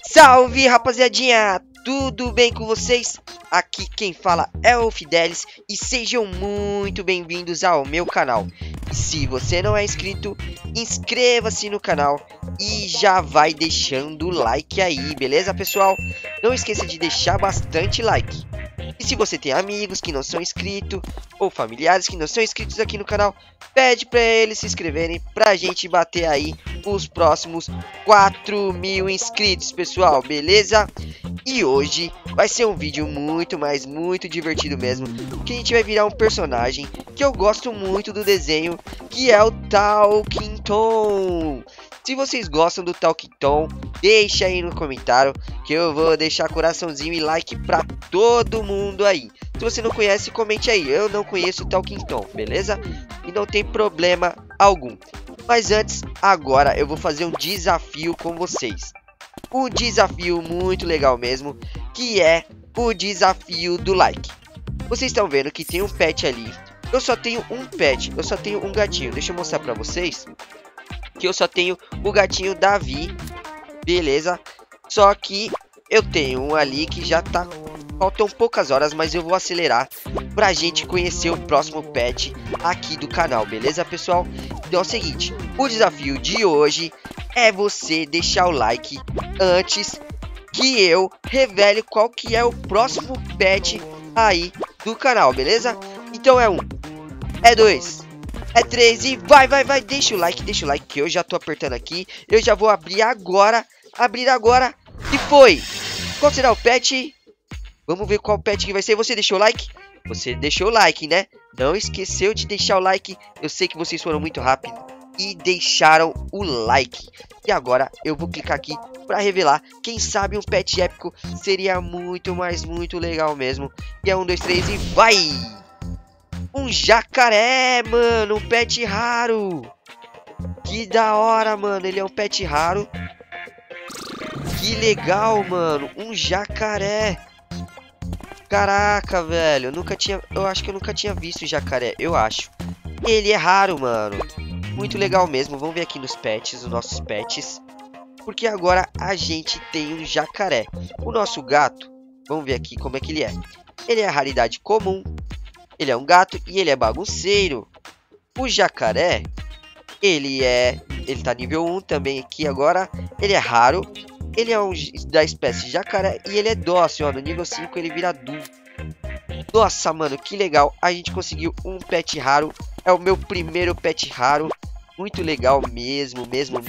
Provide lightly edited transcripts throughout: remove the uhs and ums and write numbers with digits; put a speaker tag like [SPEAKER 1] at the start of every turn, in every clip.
[SPEAKER 1] Salve, rapaziadinha! Tudo bem com vocês? Aqui quem fala é o Fidelis e sejam muito bem-vindos ao meu canal. Se você não é inscrito, inscreva-se no canal e já vai deixando o like aí, beleza, pessoal? Não esqueça de deixar bastante like. E se você tem amigos que não são inscritos ou familiares que não são inscritos aqui no canal, pede para eles se inscreverem pra gente bater aí os próximos 4.000 inscritos, pessoal, beleza? E hoje vai ser um vídeo muito divertido mesmo, que a gente vai virar um personagem que eu gosto muito do desenho, que é o Talking Tom. Se vocês gostam do Talking Tom, deixa aí no comentário que eu vou deixar coraçãozinho e like pra todo mundo aí. Se você não conhece, comente aí. Eu não conheço o Talking Tom, beleza? E não tem problema algum. Mas antes, agora eu vou fazer um desafio com vocês. Um desafio muito legal mesmo, que é o desafio do like. Vocês estão vendo que tem um pet ali. Eu só tenho um pet, eu só tenho um gatinho. Deixa eu mostrar pra vocês que eu só tenho o gatinho Davi, beleza? Só que eu tenho um ali que já tá... Faltam poucas horas, mas eu vou acelerar pra gente conhecer o próximo pet aqui do canal, beleza, pessoal? Então é o seguinte, o desafio de hoje é você deixar o like antes que eu revele qual que é o próximo pet aí do canal, beleza? Então é 1, é 2, é 3 e vai, deixa o like que eu já tô apertando aqui. Eu já vou abrir agora, e foi! Qual será o pet? Vamos ver qual pet que vai ser. Você deixou o like? Você deixou o like, né? Não esqueceu de deixar o like. Eu sei que vocês foram muito rápido e deixaram o like. E agora eu vou clicar aqui para revelar. Quem sabe um pet épico seria muito legal mesmo. E é 1, 2, 3 e vai! Um jacaré, mano, um pet raro. Que da hora, mano, ele é um pet raro. Que legal, mano, um jacaré. Caraca, velho, eu acho que eu nunca tinha visto jacaré, eu acho. Ele é raro, mano. Muito legal mesmo, vamos ver aqui nos pets, os nossos pets. Porque agora a gente tem um jacaré. O nosso gato, vamos ver aqui como é que ele é. Ele é a raridade comum. Ele é um gato e ele é bagunceiro. O jacaré, ele tá nível 1 também aqui agora. Ele é raro. Ele é da espécie jacaré e ele é dócil, ó. No nível 5 ele vira adulto. Nossa, mano, que legal. A gente conseguiu um pet raro. É o meu primeiro pet raro. Muito legal mesmo.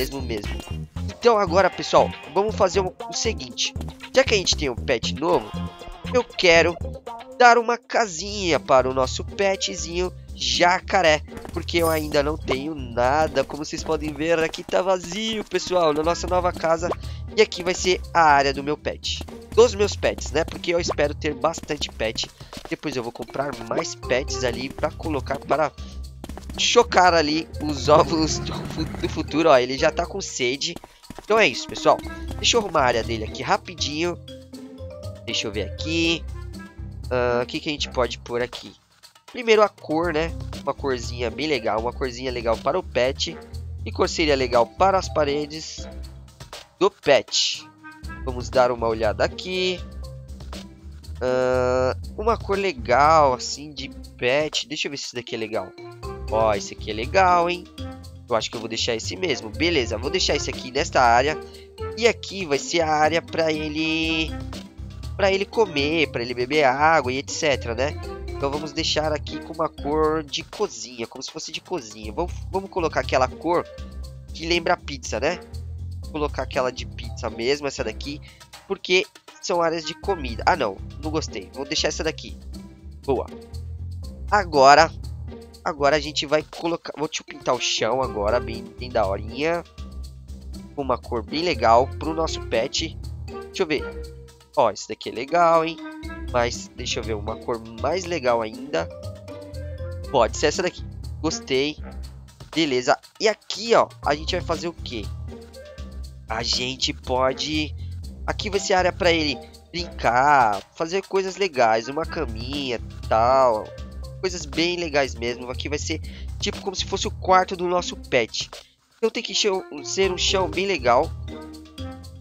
[SPEAKER 1] Então agora, pessoal, vamos fazer o seguinte. Já que a gente tem um pet novo, eu quero dar uma casinha para o nosso petzinho jacaré, porque eu ainda não tenho nada. Como vocês podem ver, aqui tá vazio, pessoal, na nossa nova casa. E aqui vai ser a área do meu pet, dos meus pets, né? Porque eu espero ter bastante pet. Depois eu vou comprar mais pets ali para colocar, para chocar ali os ovos do futuro. Ó, ele já tá com sede. Então é isso, pessoal. Deixa eu arrumar a área dele aqui rapidinho. Deixa eu ver aqui. O que a gente pode pôr aqui? Primeiro a cor, né? Uma corzinha bem legal. Uma corzinha legal para o pet. E cor seria legal para as paredes do pet. Vamos dar uma olhada aqui. Uma cor legal assim de pet. Deixa eu ver se esse daqui é legal. Ó, esse aqui é legal, hein? Eu acho que eu vou deixar esse mesmo. Beleza, vou deixar esse aqui nesta área. E aqui vai ser a área para ele comer, para ele beber água e etc, né? Então vamos deixar aqui com uma cor de cozinha, como se fosse de cozinha. Vamos colocar aquela cor que lembra pizza, né? Vou colocar aquela de pizza mesmo, essa daqui, porque são áreas de comida. Ah, não gostei. Vou deixar essa daqui. Boa. Agora a gente vai colocar... Vou pintar o chão agora, bem daorinha. Com uma cor bem legal pro nosso pet. Deixa eu ver. Ó, esse daqui é legal, hein? Mas deixa eu ver uma cor mais legal ainda. Pode ser essa daqui. Gostei. Beleza. E aqui, ó, a gente vai fazer o quê? A gente pode... Aqui vai ser a área para ele brincar, fazer coisas legais. Uma caminha, tal. Coisas bem legais mesmo. Aqui vai ser tipo como se fosse o quarto do nosso pet. Então tem que ser um chão bem legal.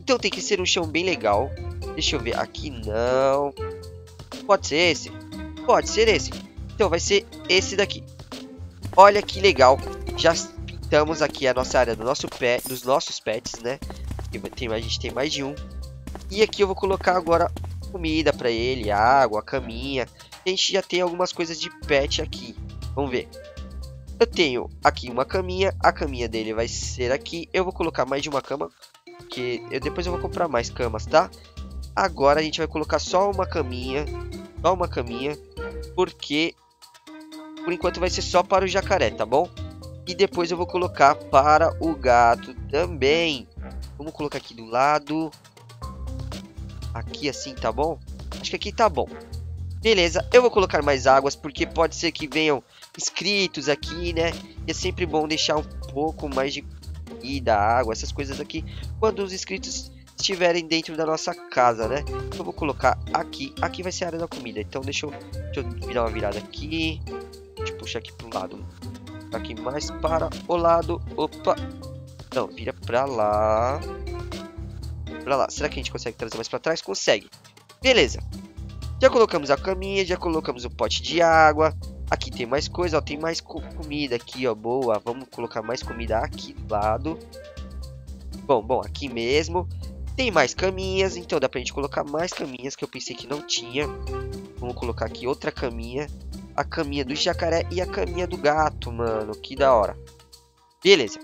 [SPEAKER 1] Então tem que ser um chão bem legal. Deixa eu ver. Aqui não. Pode ser esse? Pode ser esse. Então vai ser esse daqui. Olha que legal. Já pintamos aqui a nossa área do nosso pet, dos nossos pets, né? A gente tem mais de um. E aqui eu vou colocar agora comida pra ele, água, caminha. A gente já tem algumas coisas de pet aqui. Vamos ver. Eu tenho aqui uma caminha. A caminha dele vai ser aqui. Eu vou colocar mais de uma cama, porque depois eu vou comprar mais camas, tá? Agora a gente vai colocar só uma caminha. Só uma caminha. Porque por enquanto vai ser só para o jacaré, tá bom? E depois eu vou colocar para o gato também. Vamos colocar aqui do lado. Aqui assim, tá bom? Acho que aqui tá bom. Beleza, eu vou colocar mais águas, porque pode ser que venham inscritos aqui, né? E é sempre bom deixar um pouco mais de comida, água, essas coisas aqui, quando os inscritos estiverem dentro da nossa casa, né? Eu vou colocar aqui. Aqui vai ser a área da comida. Então deixa eu dar uma virada aqui. Deixa eu puxar aqui pro lado. Aqui mais para o lado. Opa! Não, vira pra lá. Pra lá. Será que a gente consegue trazer mais pra trás? Consegue. Beleza. Já colocamos a caminha, já colocamos o pote de água. Aqui tem mais coisa, ó. Tem mais comida aqui, ó. Boa. Vamos colocar mais comida aqui do lado. Bom, aqui mesmo. Tem mais caminhas, então dá pra gente colocar mais caminhas, que eu pensei que não tinha. Vamos colocar aqui outra caminha. A caminha do jacaré e a caminha do gato, mano. Que da hora. Beleza.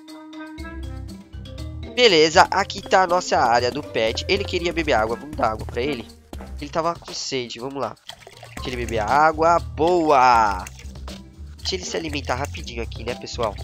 [SPEAKER 1] Beleza, aqui tá a nossa área do pet. Ele queria beber água, vamos dar água pra ele. Ele tava com sede, vamos lá. Deixa ele beber água, boa. Deixa ele se alimentar rapidinho aqui, né, pessoal.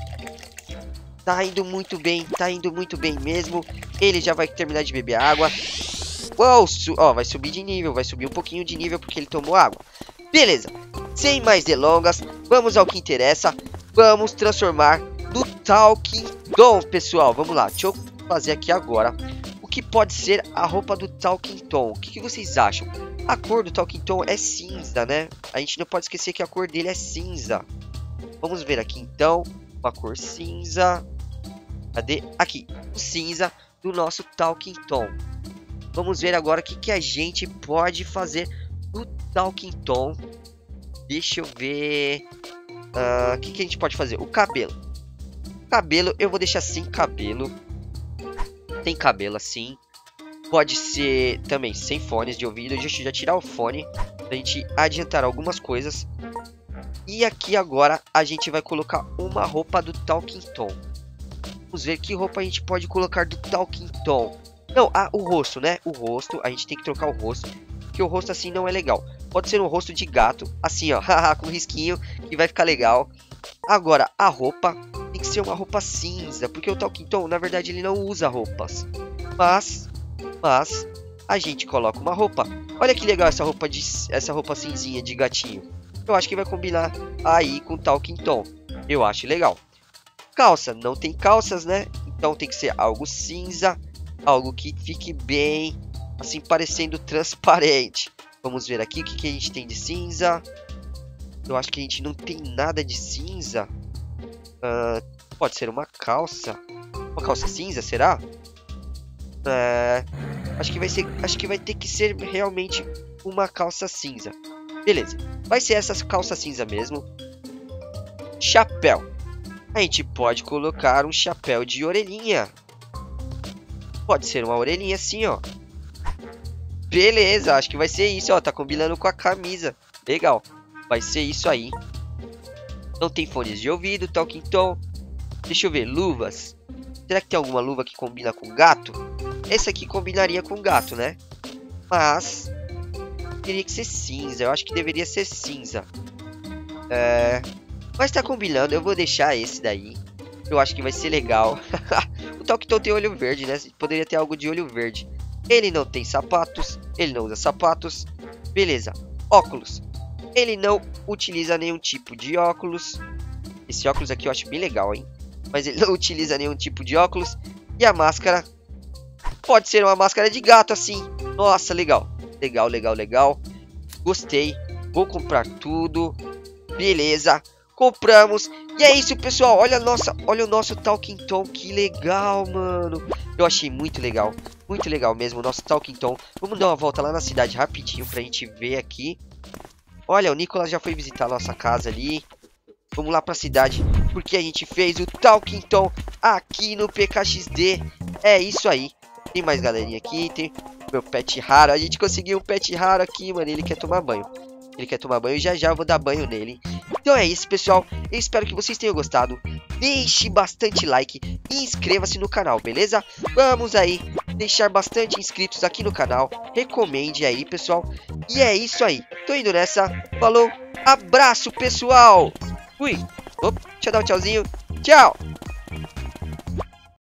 [SPEAKER 1] Tá indo muito bem mesmo. Ele já vai terminar de beber água. Uou, ó, vai subir de nível, vai subir um pouquinho de nível porque ele tomou água. Beleza, sem mais delongas, vamos ao que interessa. Vamos transformar no Talking Tom, pessoal. Vamos lá, deixa eu fazer aqui agora. O que pode ser a roupa do Talking Tom? O que vocês acham? A cor do Talking Tom é cinza, né? A gente não pode esquecer que a cor dele é cinza. Vamos ver aqui então. Uma cor cinza. Cadê? Aqui, o cinza do nosso Talking Tom. Vamos ver agora o que a gente pode fazer no Talking Tom. Deixa eu ver. O que a gente pode fazer? O cabelo. Cabelo, eu vou deixar sem cabelo. Tem cabelo assim. Pode ser também sem fones de ouvido. Deixa eu já tirar o fone pra gente adiantar algumas coisas. E aqui agora a gente vai colocar uma roupa do Talking Tom. Vamos ver que roupa a gente pode colocar do Talking Tom. Não, o rosto, né? O rosto, a gente tem que trocar o rosto, porque o rosto assim não é legal. Pode ser um rosto de gato, assim ó, com risquinho, que vai ficar legal. Agora, a roupa tem que ser uma roupa cinza, porque o Talking Tom, na verdade, ele não usa roupas. Mas a gente coloca uma roupa. Olha que legal essa roupa cinzinha de gatinho. Eu acho que vai combinar aí com o Talking Tom. Eu acho legal. Calça, não tem calças, né? Então tem que ser algo cinza, algo que fique bem, assim, parecendo transparente. Vamos ver aqui o que a gente tem de cinza. Eu acho que a gente não tem nada de cinza. Pode ser uma calça. Uma calça cinza, será? Acho que vai ter que ser realmente uma calça cinza. Beleza, vai ser essa calça cinza mesmo. Chapéu. A gente pode colocar um chapéu de orelhinha. Pode ser uma orelhinha assim, ó. Beleza, acho que vai ser isso, ó. Tá combinando com a camisa. Legal, vai ser isso aí. Não tem fones de ouvido, Talking Tom. Deixa eu ver, luvas. Será que tem alguma luva que combina com gato? Essa aqui combinaria com gato, né? Mas teria que ser cinza, eu acho que deveria ser cinza. Mas tá combinando, eu vou deixar esse daí. Eu acho que vai ser legal. O Talking Tom tem olho verde, né? Poderia ter algo de olho verde. Ele não tem sapatos, ele não usa sapatos. Beleza, óculos. Ele não utiliza nenhum tipo de óculos. Esse óculos aqui eu acho bem legal, hein? Mas ele não utiliza nenhum tipo de óculos. E a máscara pode ser uma máscara de gato assim. Nossa, legal. Legal. Gostei. Vou comprar tudo. Beleza. Compramos. E é isso, pessoal. Olha o nosso Talking Tom. Que legal, mano. Eu achei muito legal. Muito legal mesmo o nosso Talking Tom. Vamos dar uma volta lá na cidade rapidinho pra gente ver aqui. Olha, o Nicolas já foi visitar a nossa casa ali. Vamos lá pra cidade, porque a gente fez o Talking Tom aqui no PKXD. É isso aí. Tem mais galerinha aqui, tem o meu pet raro. A gente conseguiu um pet raro aqui, mano. Ele quer tomar banho. Ele quer tomar banho e já já eu vou dar banho nele. Então é isso, pessoal. Eu espero que vocês tenham gostado. Deixe bastante like e inscreva-se no canal, beleza? Vamos aí deixar bastante inscritos aqui no canal. Recomende aí, pessoal. E é isso aí. Tô indo nessa. Falou. Abraço, pessoal. Fui. Opa, deixa eu dar um tchauzinho. Tchau.